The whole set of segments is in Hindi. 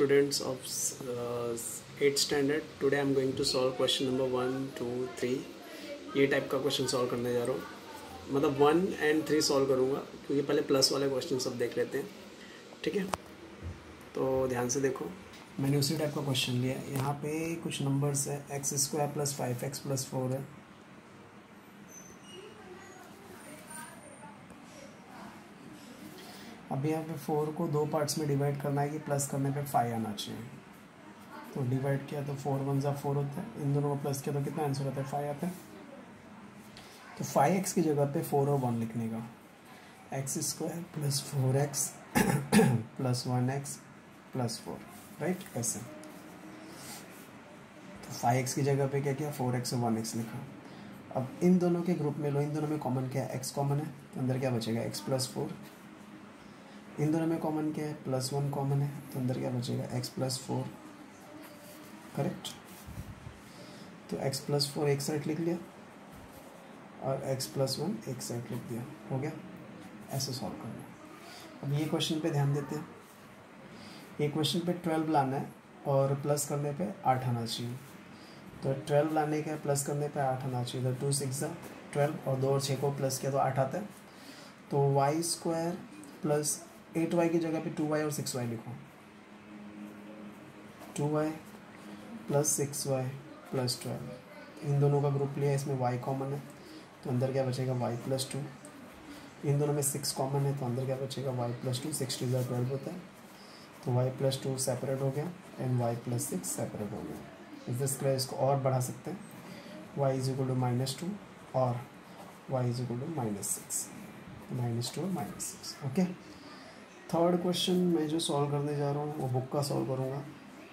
students of 8th standard. Today I'm going to solve question number 1, 2, 3. ये टाइप का क्वेश्चन सॉल्व करने जा रहा हूँ, मतलब 1 और 3 सॉल्व करूँगा क्योंकि पहले प्लस वाले क्वेश्चन सब देख लेते हैं। ठीक है, तो ध्यान से देखो, मैंने उसी टाइप का क्वेश्चन लिया। यहाँ पे कुछ नंबर्स है, x² + 5x + 4 है। अभी यहाँ पे 4 को 2 पार्ट्स में डिवाइड करना है कि प्लस करने पे 5 आना चाहिए। तो डिवाइड किया तो 4 × 1 = 4 होता है, इन दोनों को प्लस किया तो कितना आंसर होता है, 5 आता है। तो 5x की जगह पे 4 और 1 लिखने का, x² + 4x + 1x + 4, राइट, ऐसे। तो 5x की जगह पे क्या किया, 4x और 1x लिखा। अब इन दोनों के ग्रुप में लो, इन दोनों में कॉमन क्या है, x कॉमन है, तो अंदर क्या बचेगा, x + 4। इन दोनों में कॉमन क्या है, +1 कॉमन है, तो अंदर क्या बचेगा, x + 4, करेक्ट। तो x + 4 एक साइड लिख लिया और x + 1 एक साइड लिख दिया, हो गया। ऐसे सॉल्व करना। अब ये क्वेश्चन पे ध्यान देते हैं। ये क्वेश्चन पे 12 लाना है और प्लस करने पे 8 आना चाहिए। तो 12 लाने का प्लस करने पे 8 आना चाहिए, तो 2 × 6 = 12 और 2 और 6 को प्लस किया तो 8 आता है। तो y² + 8y की जगह पे 2y और 6y लिखो, 2y + 6y + 12। इन दोनों का ग्रुप लिया, इसमें y कॉमन है, तो अंदर क्या बचेगा, y + 2। इन दोनों में 6 कॉमन है, तो अंदर क्या बचेगा, y + 2। 6 × 2 = 12 होता है, तो y + 2 सेपरेट हो गया एंड y + 6 सेपरेट हो गया। इस दिस क्लियर, इसको और बढ़ा सकते हैं, y = -2 और y = -6, -2 और -6, ओके। थर्ड क्वेश्चन मैं जो सॉल्व करने जा रहा हूँ वो बुक का सॉल्व करूँगा।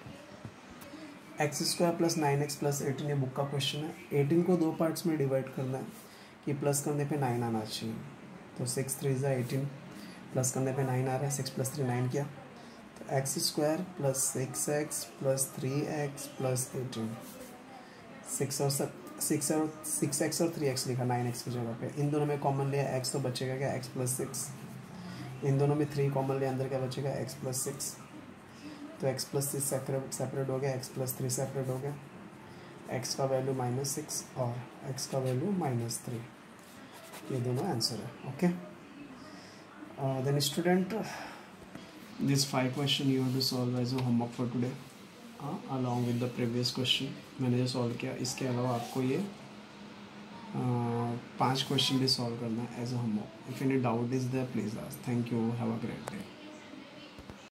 x² + 9x + 18 ये बुक का क्वेश्चन है। 18 को 2 पार्ट्स में डिवाइड करना है कि प्लस करने पे 9 आना चाहिए। तो 6 × 3 = 18, प्लस करने पे 9 आ रहा है, 6 + 3 = 9 किया, तो x² + 6x + 3x + 18, 6x और 3x लिखा 9x की जगह पे। इन दोनों में कॉमन लिया, x तो बचेगा क्या, x + 6। इन दोनों में 3 कॉमन लिया, अंदर क्या बचेगा, x + 6। तो x + 6 सेपरेट हो गया, x + 3 सेपरेट हो गया, x का वैल्यू -6 और x का वैल्यू -3, ये दोनों आंसर है, okay. Then student, this 5 question you have to solve as a homework for today along with the previous question. मैंने जो सॉल्व किया इसके अलावा आपको ये 5 क्वेश्चन भी सॉल्व करना है as a homework. If any doubt is there please ask. Thank you, have a great day.